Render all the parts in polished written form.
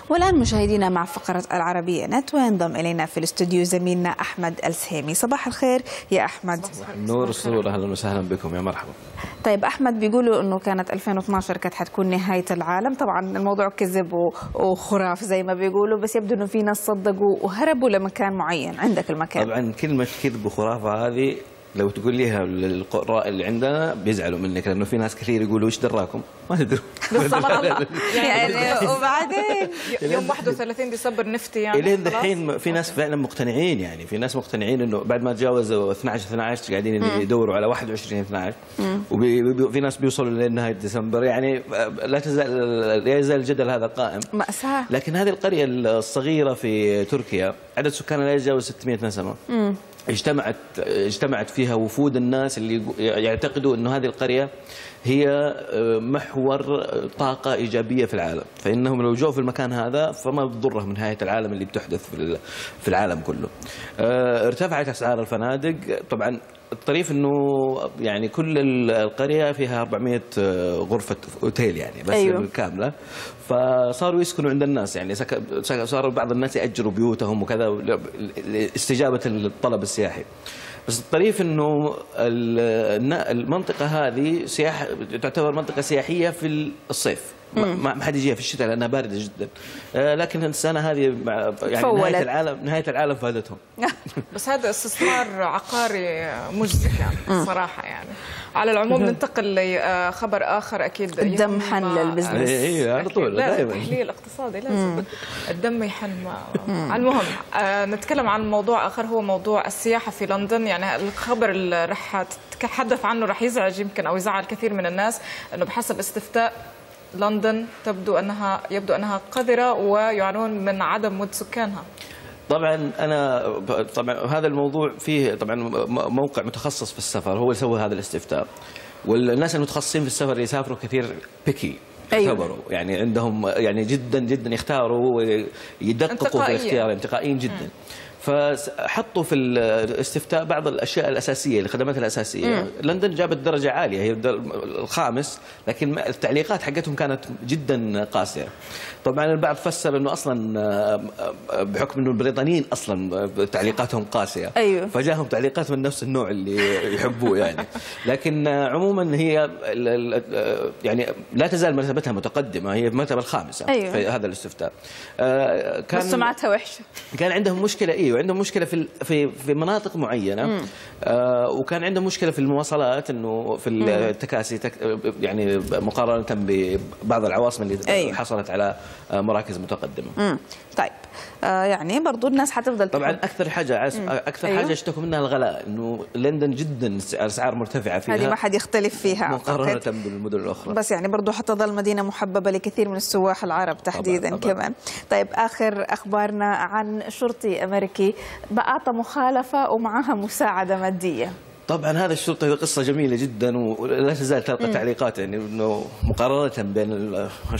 والآن مشاهدينا مع فقرة العربية نت، وينضم إلينا في الاستوديو زميلنا أحمد السهيمي. صباح الخير يا أحمد. نور السرور، أهلا وسهلا بكم، يا مرحبا. طيب أحمد، بيقولوا أنه كانت 2012 كانت حتكون نهاية العالم، طبعا الموضوع كذب وخراف زي ما بيقولوا، بس يبدو أنه في ناس صدقوا وهربوا لمكان معين. عندك المكان. طبعا كلمة كذب وخرافة هذه لو تقول ليها للقراء اللي عندنا بيزعلوا منك، لانه في ناس كثير يقولوا ايش دراكم؟ ما تدروا. يعني وبعدين يوم 31 ديسمبر نفتي يعني الين دحين في ناس فعلا مقتنعين، يعني في ناس مقتنعين انه بعد ما تجاوزوا 12 قاعدين يدوروا على 21 12، وفي ناس بيوصلوا لنهايه ديسمبر، يعني لا يزال الجدل هذا قائم. مأساة. لكن هذه القرية الصغيرة في تركيا عدد سكانها لا يتجاوز 600 نسمة. اجتمعت فيها وفود الناس اللي يعتقدوا أن هذه القرية هي محور طاقة إيجابية في العالم، فإنهم لو جو في المكان هذا فما بتضرهم نهاية العالم اللي بتحدث في العالم كله. ارتفعت أسعار الفنادق. طبعا الطريف انه يعني كل القريه فيها 400 غرفه اوتيل يعني بس. أيوه. كامله، فصاروا يسكنوا عند الناس، يعني صاروا بعض الناس ياجروا بيوتهم وكذا لاستجابه الطلب السياحي. بس الطريف انه المنطقه هذه تعتبر منطقه سياحيه في الصيف، ما حد يجيها في الشتاء لانها بارده جدا. لكن السنه هذه يعني نهايه العالم فادتهم. بس هذا استثمار عقاري مجزي يعني صراحه. يعني على العموم ننتقل لخبر اخر. اكيد الدم حن للبزنس. اي على طول دائما التحليل الاقتصادي لازم الدم يحن. المهم نتكلم عن موضوع اخر، هو موضوع السياحه في لندن. يعني الخبر اللي رح تتحدث عنه رح يزعج يمكن او يزعل كثير من الناس، انه بحسب استفتاء لندن يبدو أنها قذرة ويعانون من عدم ود سكانها. طبعا هذا الموضوع فيه طبعا موقع متخصص في السفر هو اللي سوى هذا الاستفتاء، والناس المتخصصين في السفر يسافروا كثير بيكي. أيوة. يعني عندهم يعني جدا جدا يختاروا ويدققوا في الاختيار، انتقائيين جدا. فحطوا في الاستفتاء بعض الاشياء الاساسيه، الخدمات الاساسيه. لندن جابت درجه عاليه، هي الخامس، لكن التعليقات حقتهم كانت جدا قاسيه. طبعا البعض فسر انه اصلا بحكم انه البريطانيين اصلا تعليقاتهم قاسيه. أيوه. فجاهم تعليقات من نفس النوع اللي يحبوه يعني. لكن عموما هي يعني لا تزال مرتبتها متقدمه، هي المرتبه الخامسه. أيوه. في هذا الاستفتاء. كان بس سمعتها وحشه. كان عندهم مشكله، عندهم مشكله في مناطق معينه. وكان عندهم مشكله في المواصلات، انه في التكاسي يعني مقارنه ببعض العواصم اللي أيوه. حصلت على مراكز متقدمه. طيب يعني برضو الناس حتفضل طبعا اكثر حاجه أيوه. حاجه اشتكوا منها الغلاء، انه لندن جدا الاسعار مرتفعه فيها، هذه ما حد يختلف فيها مقارنه بالمدن الاخرى. بس يعني برضو حتظل مدينه محببه لكثير من السواح العرب تحديدا. طبعاً. كمان. طيب اخر اخبارنا عن شرطي امريكي بأعطى مخالفه ومعها مساعده ماديه. طبعا هذا الشرطي قصة جميلة جدا ولا تزال تلقى تعليقات، يعني انه مقارنة بين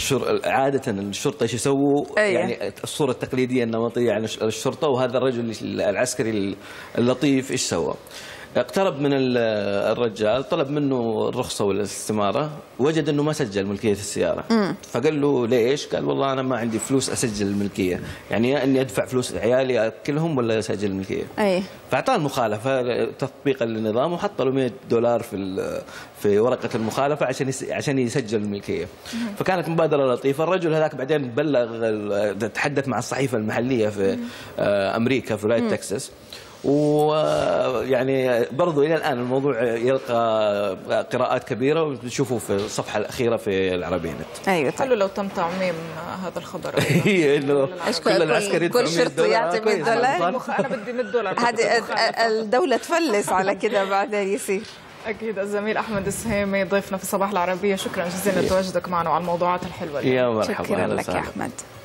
عادة الشرطة ايش يسووا. أيوة. يعني الصورة التقليدية النمطية عن الشرطة، وهذا الرجل العسكري اللطيف ايش سوى؟ اقترب من الرجال، طلب منه الرخصة والاستمارة، وجد انه ما سجل ملكية السيارة. فقال له ليش؟ قال والله انا ما عندي فلوس اسجل الملكية، يعني اني ادفع فلوس عيالي اكلهم ولا اسجل الملكية. أي. فاعطاه المخالفة تطبيقا للنظام، وحط له $100 في ورقة المخالفة عشان يسجل الملكية. فكانت مبادرة لطيفة. الرجل هذاك بعدين بلغ، تحدث مع الصحيفة المحلية في امريكا في ولاية تكساس، ويعني برضو إلى الآن الموضوع يلقى قراءات كبيرة، وتشوفوا في الصفحة الأخيرة في العربية نت. أيوة. حلو لو تم تعميم هذا الخبر. هي إنه كل العسكري كل شرطي يعطي $100. أنا بدي $100. هذه الدولة تفلس على كده بعدين يصير. أكيد. الزميل أحمد السهيمي ضيفنا في صباح العربية، شكرا جزيلا لتواجدك معنا وعلى الموضوعات الحلوة. يا مرحبا. شكرا لك يا أحمد.